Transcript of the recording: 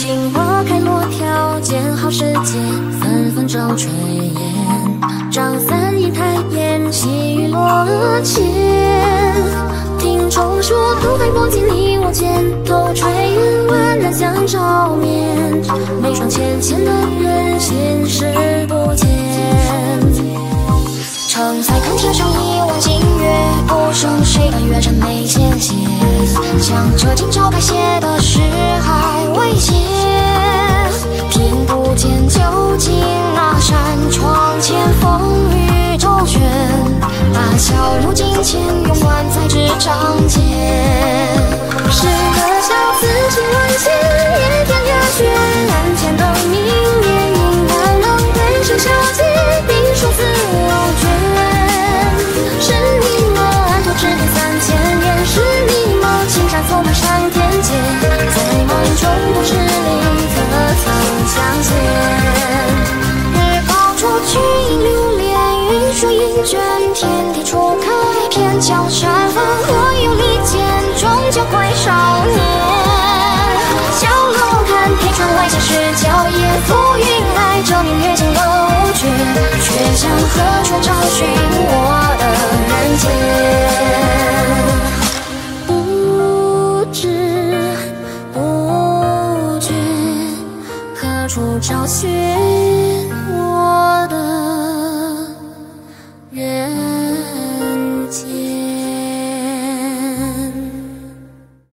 心花开落条，见好时节，纷纷正炊烟。张三银台烟，细雨落前。听众说，东海波尽你我间，头垂云宛然相照面。每双浅浅的人，心事不见。常在看天上一望星月，不胜谁甘月沉眉纤纤。将这今朝该写的诗还未写，听不见究竟那扇窗前风雨周旋，把笑如金钱永挂在纸张间。是个笑自情万千，也天也绝，人间的明月应该能对声小姐，笔数字偶卷。是你吗？安头只点3000年，是你吗？青山锁满山天界，在梦中不知里可曾相见。日高处去影流连，云水映卷，天地初开，偏教山峰若有利剑，终究会少年。小楼看天窗外现实娇艳，浮云来遮明月尽的无绝，却向何处找寻我的人间？不知不觉，何处找寻我的